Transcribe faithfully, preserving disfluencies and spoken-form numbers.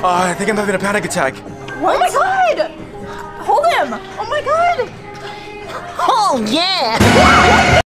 Uh, I think I'm having a panic attack. What? Oh my god! Hold him! Oh my god! Oh yeah!